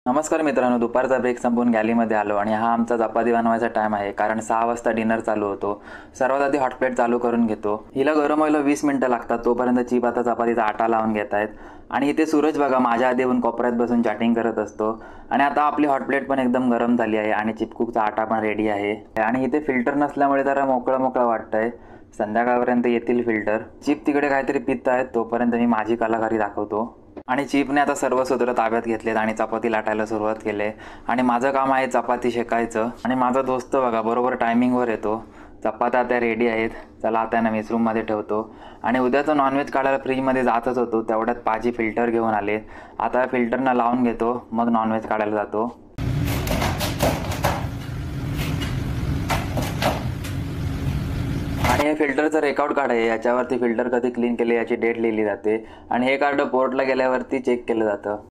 नमस्कार मित्रांनो, दुपारचा ब्रेक संपवून गॅलीमध्ये आलो आणि हा आमचा चपाती बनवायचा टाइम आहे, कारण 6 वाजता डिनर चालू होतो. सर्वात आधी हॉट प्लेट चालू करून घेतो. हिला गरम व्हायला 20 मिनिटं लागतात. तोपर्यंत चीप आता चपातीचा आटा लावून घेत आहेत. आणि इथे सूरज बघा माझ्या आधी येऊन कोपऱ्यात बसून चॅटिंग करत असतो. आणि आता आपली हॉट प्लेट पण एकदम गरम झाली आहे आणि चिपकूकचा आटा पण रेडी आहे. आणि इथे फिल्टर नसल्यामुळे जरा मोकळं मोकळं वाटतंय. संध्याकाळपर्यंत येतील फिल्टर. चीप तिकडे काहीतरी पित आहेत, तोपर्यंत मी माझी कलाकारी दाखवतो. आणि चीपने आता सर्व सूत्र ताब्यात घेतलेत आणि चपाती लाटायला सुरुवात केली. आणि माझं काम आहे चपाती शेकायचं. आणि माझा दोस्त बघा बरोबर टायमिंगवर येतो. चपात्या आता रेडी आहेत. चला आता ना मिक्स रूममध्ये ठेवतो. आणि उद्या तो नॉनव्हेज काढायला फ्रीजमध्ये जातच होतो, तेवढ्यात पाजी फिल्टर घेऊन आले. आता फिल्टरना लावून घेतो, मग नॉनव्हेज काढायला जातो. आणि हे फिल्टरचं रेकॉर्ड कार्ड आहे. याच्यावरती फिल्टर कधी क्लीन केले याची डेट लिहिली जाते. आणि हे कार्ड पोर्टला गेल्यावरती चेक केलं जातं.